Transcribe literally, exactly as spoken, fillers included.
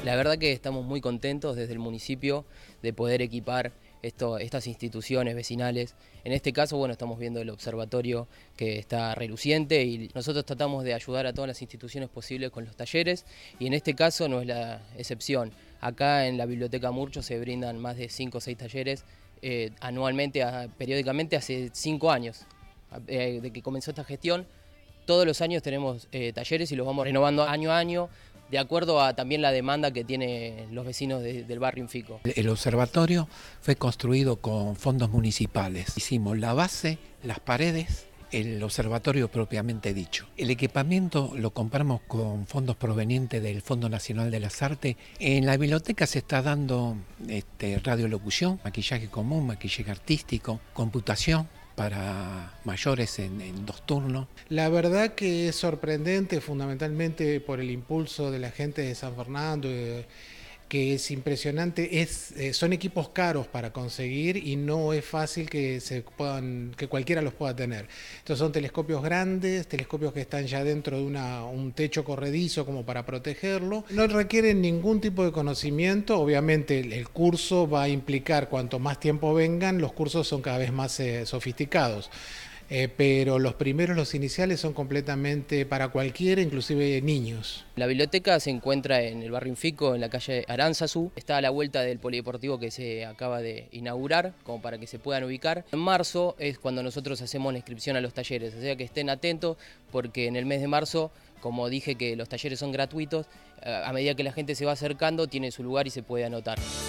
La verdad que estamos muy contentos desde el municipio de poder equipar esto, estas instituciones vecinales. En este caso, bueno, estamos viendo el observatorio que está reluciente y nosotros tratamos de ayudar a todas las instituciones posibles con los talleres y en este caso no es la excepción. Acá en la Biblioteca Murcho se brindan más de cinco o seis talleres eh, anualmente, a, periódicamente hace cinco años eh, de que comenzó esta gestión. Todos los años tenemos eh, talleres y los vamos renovando año a año, de acuerdo a también la demanda que tienen los vecinos de, del barrio Infico. El observatorio fue construido con fondos municipales. Hicimos la base, las paredes, el observatorio propiamente dicho. El equipamiento lo compramos con fondos provenientes del Fondo Nacional de las Artes. En la biblioteca se está dando este, radiolocución, maquillaje común, maquillaje artístico, computación para mayores en, en dos turnos. La verdad que es sorprendente, fundamentalmente por el impulso de la gente de San Fernando, eh, que es impresionante. Es, eh, son equipos caros para conseguir y no es fácil que se puedan, que cualquiera los pueda tener. Entonces son telescopios grandes, telescopios que están ya dentro de una, un techo corredizo como para protegerlo. No requieren ningún tipo de conocimiento. Obviamente el, el curso va a implicar, cuanto más tiempo vengan, los cursos son cada vez más eh, sofisticados. Eh, pero los primeros, los iniciales, son completamente para cualquiera, inclusive niños. La biblioteca se encuentra en el barrio Infico, en la calle Aránzazu. Está a la vuelta del polideportivo que se acaba de inaugurar, como para que se puedan ubicar. En marzo es cuando nosotros hacemos la inscripción a los talleres, o sea que estén atentos porque en el mes de marzo, como dije que los talleres son gratuitos, a medida que la gente se va acercando tiene su lugar y se puede anotar.